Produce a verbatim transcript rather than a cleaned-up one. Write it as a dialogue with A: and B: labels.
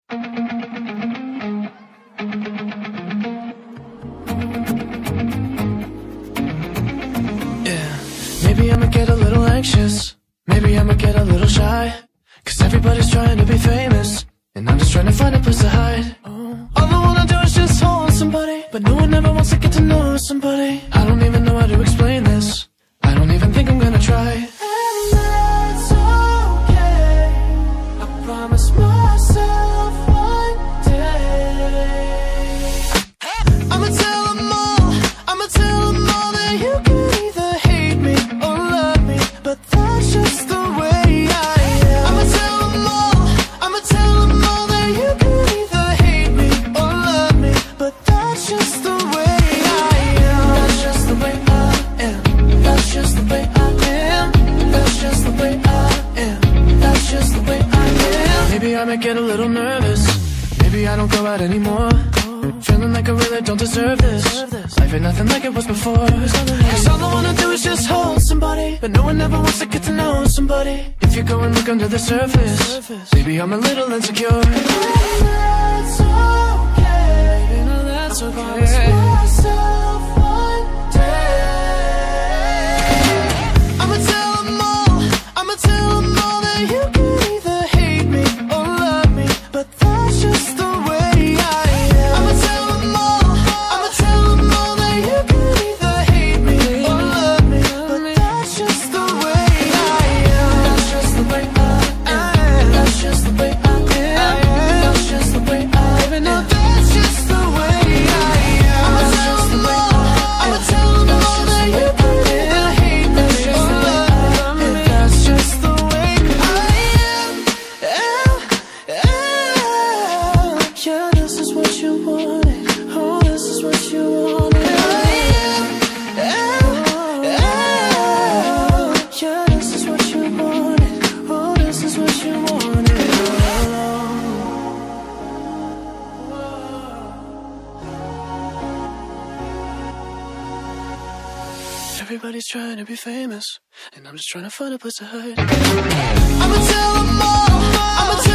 A: Maybe I'ma get a little anxious, maybe I'ma get a little shy, cause everybody's trying to be famous, and I'm just trying to find a place to hide. All I wanna do is just hold somebody, but no one ever wants to get to know somebody. I don't even know how to explain this, I don't even think I'm gonna try. And that's okay, I promise myself one day I'ma tell them all, I'ma tell them all that you can either hate me or love me, but that's just the way I am. I'ma tell them all, I'ma tell them all that you can either hate me or love me, but that's just the way I am. That's just the way I am. That's just the way I am. That's just the way I am. That's just the way I am. Maybe I might get a little nervous, maybe I don't go out anymore, feeling like I really don't deserve this. Life ain't nothing like it was before. Cause all I wanna do is just hold somebody, but no one ever wants to get to know somebody. If you go and look under the surface, maybe I'm a little insecure. That's okay, you know that's okay. I promise myself one day I'ma tell them all, I'ma tell them all that you can either hate me or love me, but that's just the way I am. I'ma tell them all, I'ma tell them all that you can either hate me or love me, but that's just the way I am. That's just the way I am. That's just the way I am. That's just the way I am. Even though that's just the way I am. I'ma tell them all, I'ma tell them all that you can either hate me or love me, that's just the way I am. Yeah, this is what you wanted. Oh, this is what you wanted. Yeah, this is what you wanted. Oh, this is what you wanted. Everybody's trying to be famous, and I'm just trying to find a place to hide. I'ma tell them all, I'ma tell